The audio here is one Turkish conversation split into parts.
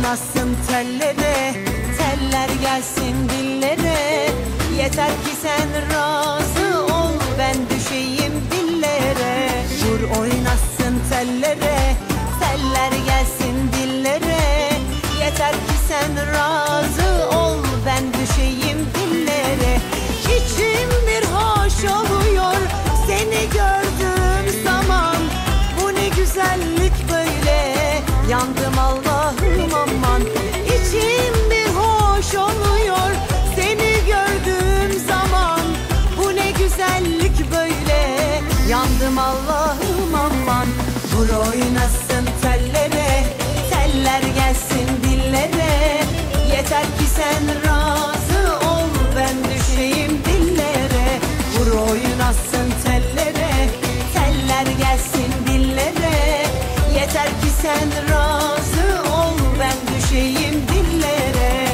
oynasın tellere, teller gelsin dillere. Yeter ki sen razı ol, ben düşeyim dillere. Vur oynasın tellere, teller gelsin dillere. Yeter ki sen razı ol, ben düşeyim dillere. İçim bir hoş oluyor seni gördüğüm zaman. Bu ne güzellik böyle, yandım Allah'ım aman. İçim bir hoş oluyor seni gördüğüm zaman. Bu ne güzellik böyle, yandım Allah'ım aman. Vur oynasın tellere, teller gelsin dillere. Yeter ki sen razı ol, ben düşeyim dillere. Vur oynasın tellere, teller gelsin dillere. Yeter ki sen razı ol, ben düşeyim dillere.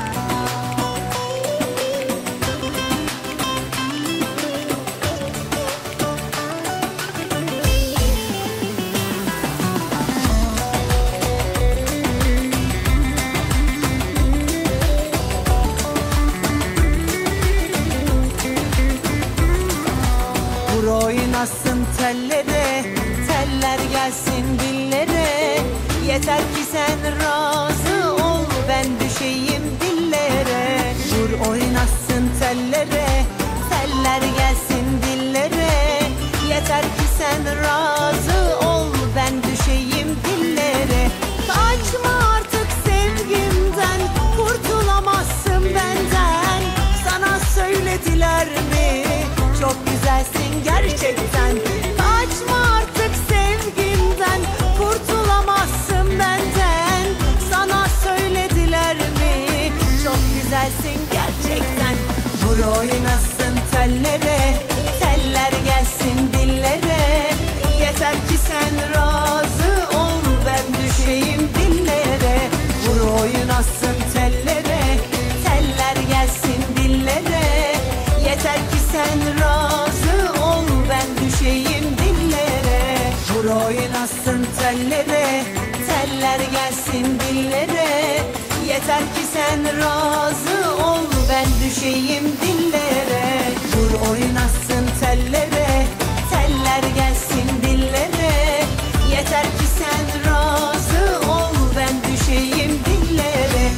Vur oynasın tellere, teller gelsin dillere. Yeter ki sen razı ol, ben düşeyim dillere. Vur oynasın tellere, teller gelsin dillere. Yeter ki sen razı ol, ben düşeyim dillere. Kaçma artık sevgimden, kurtulamazsın benden. Sana söylediler mi? Çok güzelsin gerçekten. Kaçma artık sevgimden, kurtulamazsın benden. Sana söylediler mi? Çok güzelsin gerçekten. Vur oynasın tellere, teller gelsin dillere. Yeter ki sen razı ol, ben düşeyim dillere. Vur oynasın tellere, teller gelsin dillere. Yeter ki sen razı ol, ben düşeyim dillere. Vur oynasın tellere, teller gelsin dillere. Yeter ki sen razı ol, ben düşeyim dillere. Vur oynasın tellere, teller gelsin dillere. Yeter ki sen razı ol, ben düşeyim dillere.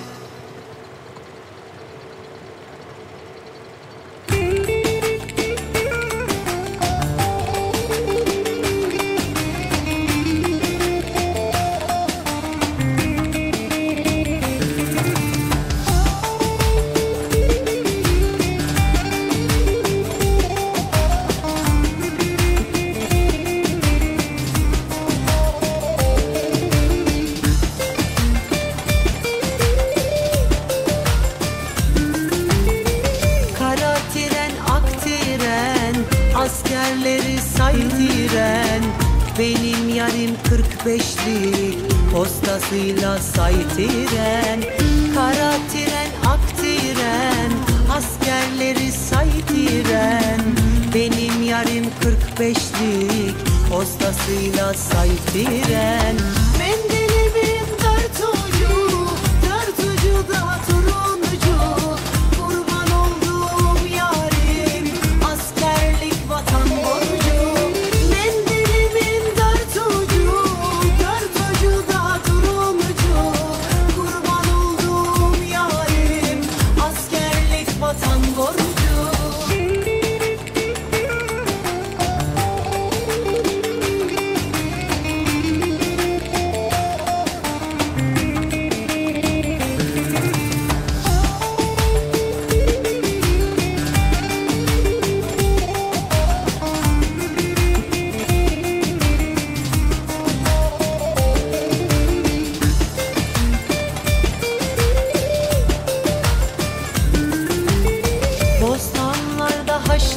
Kara tren, ak tren, askerleri saydıran. Benim yarim 45'lik, postasıyla saydıran. Kara tren, ak tren, askerleri saydıran. Benim yarim 45'lik, postasıyla saydıran. Mendilimin dört ucu da turuncu. Kurban olduğum yarim, askerlik vatan borcu. Mendilimin dört ucu da turuncu. Kurban olduğum yarim, askerlik vatan borcu. Bostanlarda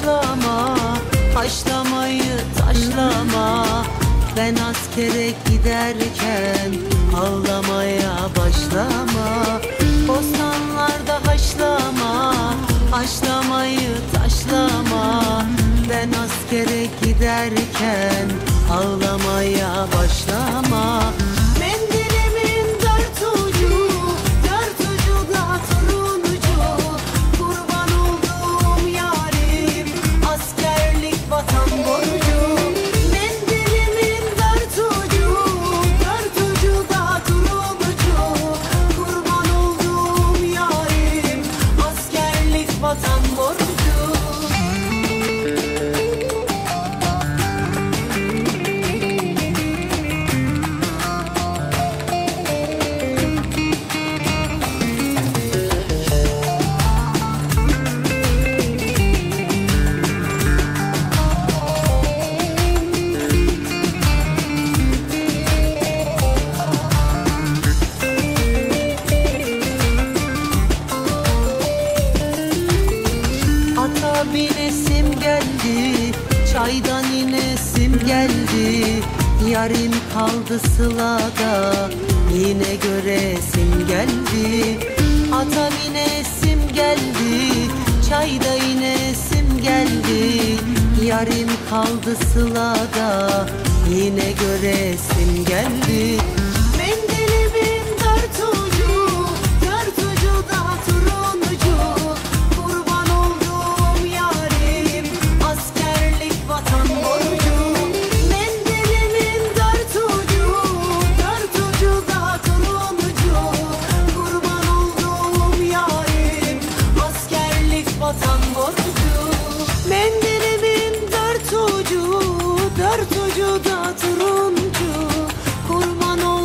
haşlamayı taşlama. Ben askere giderken ağlamaya başlama. Bostanlarda haşlamayı taşlama. Ben askere giderken ağlamaya başlama. Mendilimin dört ucu binesim geldi, çaydan inesim geldi. Yarim kaldı sılada, yine göresim geldi. Ata binesim geldi, çayda inesim geldi. Yarim kaldı sılada, yine göresim geldi. Mendilimin dört ucu, dört ucu da turuncu. Kurban olduğum yarim, askerlik vatan borcu. Mendilimin dört ucu, dört ucu da turuncu. Kurban olduğum yarim, askerlik vatan borcu. Mendilimin dört ucu, dört ucu da turuncu. Kurban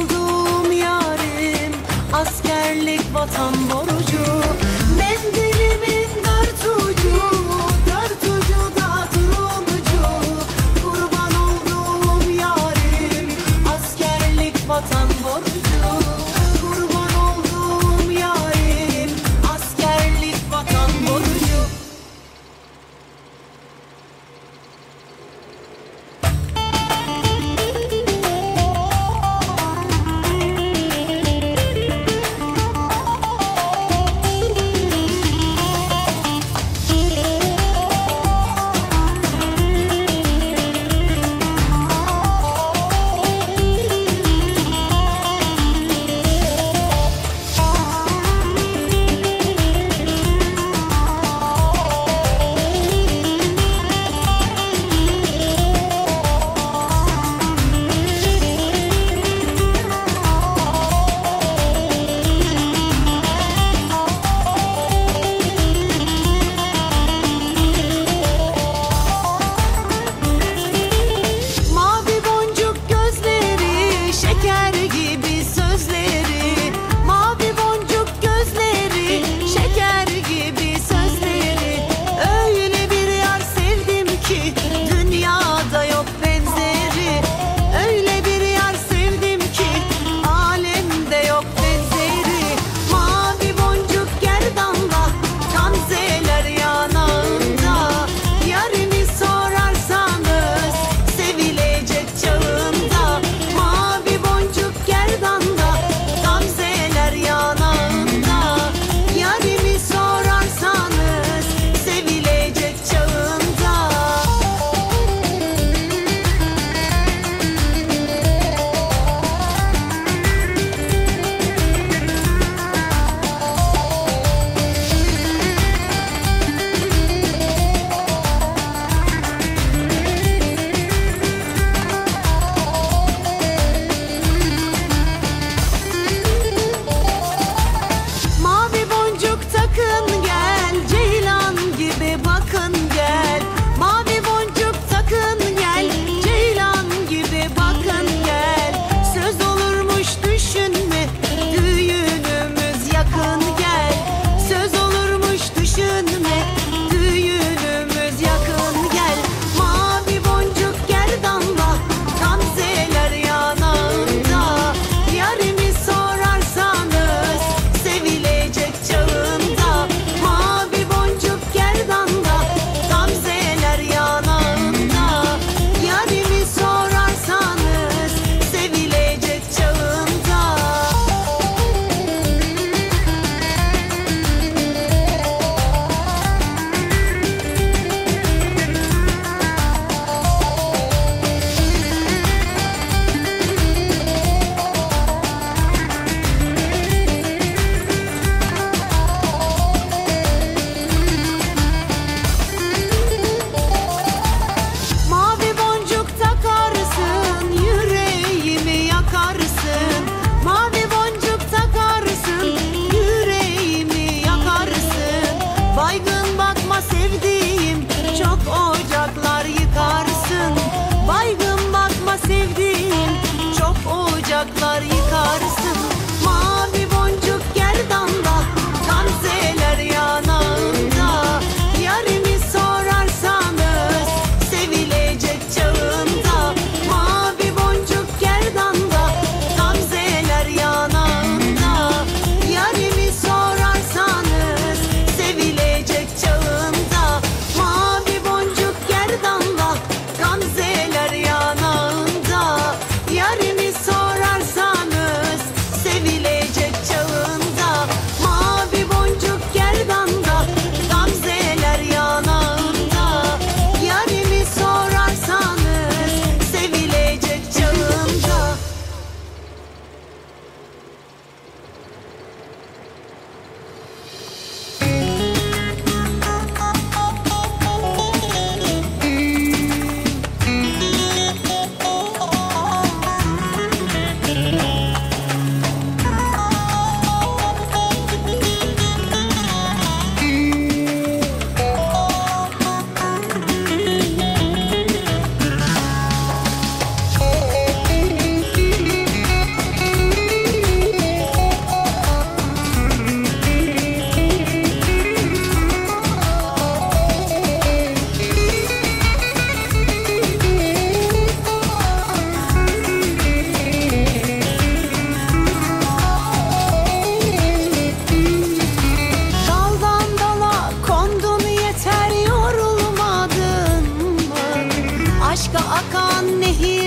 akan nehir